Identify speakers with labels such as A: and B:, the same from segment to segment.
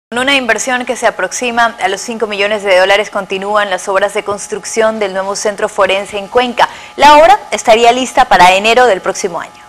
A: Con una inversión que se aproxima a los 5 millones de dólares, continúan las obras de construcción del nuevo centro forense en Cuenca. La obra estaría lista para enero del próximo año.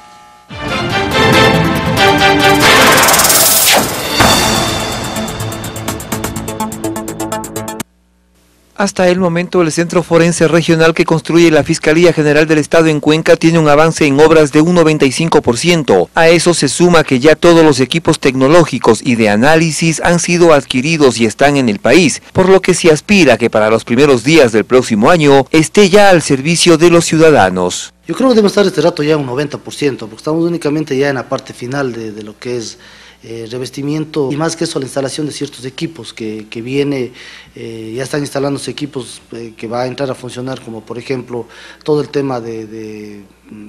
B: Hasta el momento, el Centro Forense Regional que construye la Fiscalía General del Estado en Cuenca tiene un avance en obras de un 95%. A eso se suma que ya todos los equipos tecnológicos y de análisis han sido adquiridos y están en el país, por lo que se aspira que para los primeros días del próximo año esté ya al servicio de los ciudadanos.
C: Yo creo que debe estar este rato ya un 90%, porque estamos únicamente ya en la parte final de lo que es revestimiento y más que eso la instalación de ciertos equipos que viene, ya están instalándose equipos que va a entrar a funcionar, como por ejemplo todo el tema de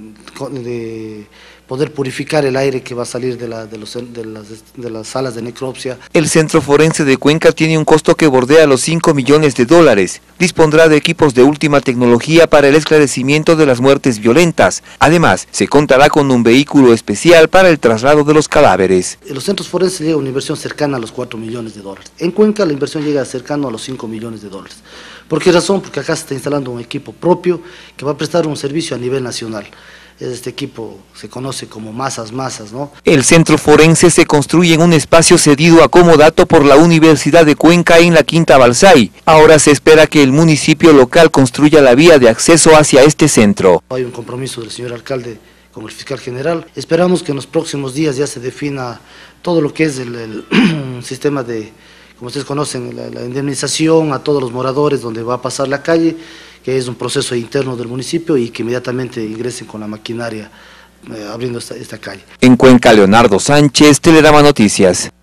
C: poder purificar el aire que va a salir de las salas de necropsia.
B: El Centro Forense de Cuenca tiene un costo que bordea los 5 millones de dólares. Dispondrá de equipos de última tecnología para el esclarecimiento de las muertes violentas. Además, se contará con un vehículo especial para el traslado de los cadáveres.
C: En los centros forenses llega una inversión cercana a los 4 millones de dólares. En Cuenca la inversión llega cercano a los 5 millones de dólares. ¿Por qué razón? Porque acá se está instalando un equipo propio que va a prestar un servicio a nivel nacional. Este equipo se conoce como masas, ¿no?
B: El Centro Forense se construye en un espacio cedido a comodato por la Universidad de Cuenca en la Quinta Balsay. Ahora se espera que el municipio local construya la vía de acceso hacia este centro.
C: Hay un compromiso del señor alcalde con el fiscal general. Esperamos que en los próximos días ya se defina todo lo que es el sistema de, como ustedes conocen, la indemnización a todos los moradores donde va a pasar la calle, que es un proceso interno del municipio y que inmediatamente ingresen con la maquinaria abriendo esta calle.
B: En Cuenca, Leonardo Sánchez, Telerama Noticias.